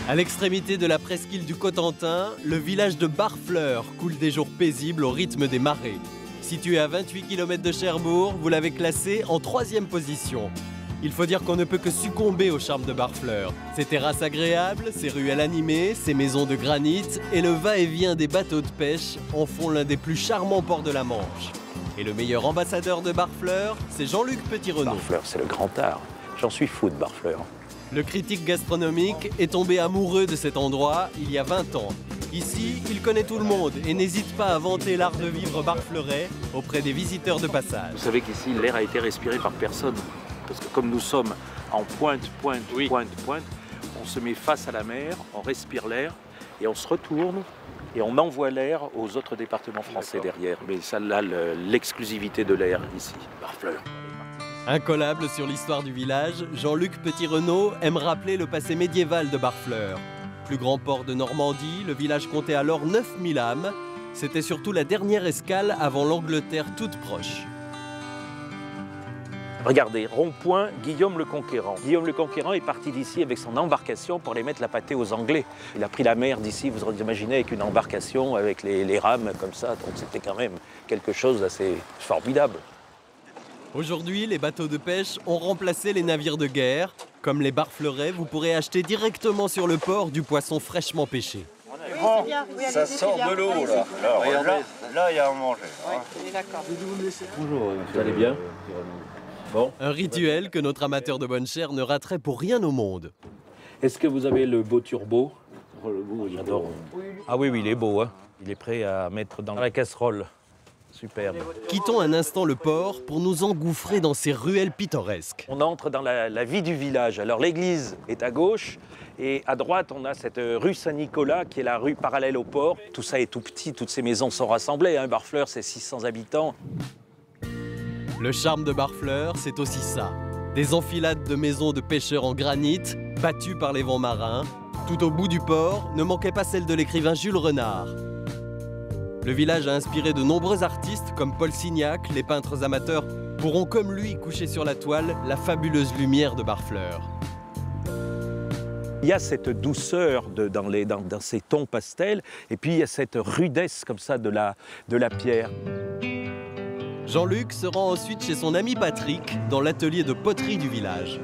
À l'extrémité de la presqu'île du Cotentin, le village de Barfleur coule des jours paisibles au rythme des marées. Situé à 28 km de Cherbourg, vous l'avez classé en 3e position. Il faut dire qu'on ne peut que succomber au charme de Barfleur. Ses terrasses agréables, ses ruelles animées, ses maisons de granit et le va-et-vient des bateaux de pêche en font l'un des plus charmants ports de la Manche. Et le meilleur ambassadeur de Barfleur, c'est Jean-Luc Petit-Renaud. Barfleur, c'est le grand art. J'en suis fou de Barfleur. Le critique gastronomique est tombé amoureux de cet endroit il y a 20 ans. Ici, il connaît tout le monde et n'hésite pas à vanter l'art de vivre barfleurais auprès des visiteurs de passage. Vous savez qu'ici, l'air a été respiré par personne. Parce que comme nous sommes en pointe, on se met face à la mer, on respire l'air et on se retourne et on envoie l'air aux autres départements français derrière. Mais ça, là, l'exclusivité de l'air ici, Barfleur. Incollable sur l'histoire du village, Jean-Luc Petit-Renaud aime rappeler le passé médiéval de Barfleur. Plus grand port de Normandie, le village comptait alors 9000 âmes. C'était surtout la dernière escale avant l'Angleterre toute proche. Regardez, rond-point, Guillaume le Conquérant. Guillaume le Conquérant est parti d'ici avec son embarcation pour les mettre la pâtée aux Anglais. Il a pris la mer d'ici, vous imaginez, avec une embarcation, avec les rames comme ça. Donc c'était quand même quelque chose d'assez formidable. Aujourd'hui, les bateaux de pêche ont remplacé les navires de guerre. Comme les barfleurets, vous pourrez acheter directement sur le port du poisson fraîchement pêché. Bon, ça sort de l'eau là. Là, il y a à manger. Bonjour, vous allez bien? Bon. Un rituel que notre amateur de bonne chère ne raterait pour rien au monde. Est-ce que vous avez le beau turbo? J'adore. Ah oui, il est beau. Hein. Il est prêt à mettre dans la casserole. Superbe. Quittons un instant le port pour nous engouffrer dans ces ruelles pittoresques. On entre dans la vie du village. Alors l'église est à gauche et à droite on a cette rue Saint-Nicolas qui est la rue parallèle au port. Tout ça est tout petit, toutes ces maisons sont rassemblées. Hein. Barfleur, c'est 600 habitants. Le charme de Barfleur, c'est aussi ça. Des enfilades de maisons de pêcheurs en granit, battues par les vents marins. Tout au bout du port, ne manquait pas celle de l'écrivain Jules Renard. Le village a inspiré de nombreux artistes comme Paul Signac. Les peintres amateurs pourront comme lui coucher sur la toile la fabuleuse lumière de Barfleur. Il y a cette douceur dans ces tons pastels et puis il y a cette rudesse comme ça de la pierre. Jean-Luc se rend ensuite chez son ami Patrick dans l'atelier de poterie du village.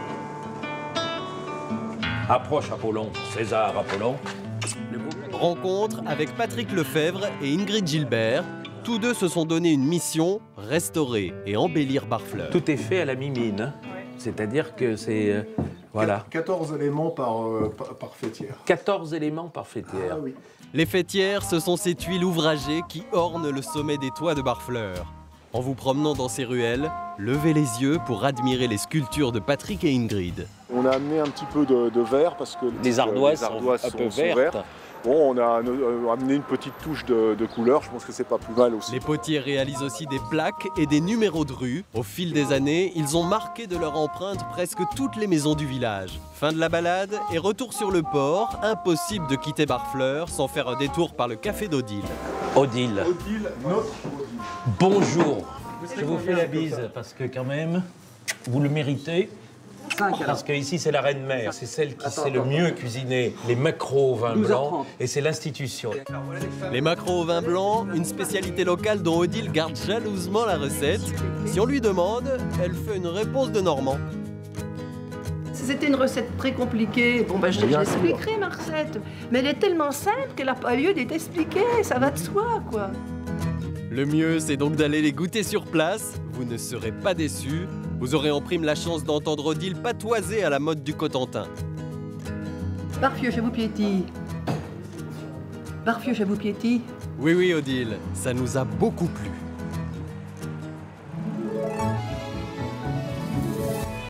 Approche Apollon, César Apollon. Rencontre avec Patrick Lefebvre et Ingrid Gilbert. Tous deux se sont donné une mission, restaurer et embellir Barfleur. Tout est fait à la mimine, hein. C'est-à-dire que c'est... voilà. 14 éléments par fêtière. 14 éléments par fêtière. Ah, oui. Les fêtières, ce sont ces tuiles ouvragées qui ornent le sommet des toits de Barfleur. En vous promenant dans ces ruelles, levez les yeux pour admirer les sculptures de Patrick et Ingrid. On a amené un petit peu de vert parce que les ardoises sont un peu vertes. Bon, on a amené une petite touche de couleur, je pense que c'est pas plus mal aussi. Les potiers réalisent aussi des plaques et des numéros de rue. Au fil des années, ils ont marqué de leur empreinte presque toutes les maisons du village. Fin de la balade et retour sur le port. Impossible de quitter Barfleur sans faire un détour par le café d'Odile. Odile. Odile, notre Odile. Bonjour. Je vous fais la bise parce que quand même, vous le méritez. 5 parce que ici c'est la reine mère, c'est celle qui sait le mieux cuisiner les maquereaux au vin blanc et c'est l'institution. Les maquereaux au vin blanc, une spécialité locale dont Odile garde jalousement la recette. Si on lui demande, elle fait une réponse de Normand. C'était une recette très compliquée. Bon, ben, je l'expliquerai, ma recette. Mais elle est tellement simple qu'elle n'a pas lieu d'être expliquée. Ça va de soi, quoi. Le mieux, c'est donc d'aller les goûter sur place. Vous ne serez pas déçus. Vous aurez en prime la chance d'entendre Odile patoiser à la mode du Cotentin. Barfieux, je vous piétille. Barfieux, je vous piétille. Oui, Odile, ça nous a beaucoup plu.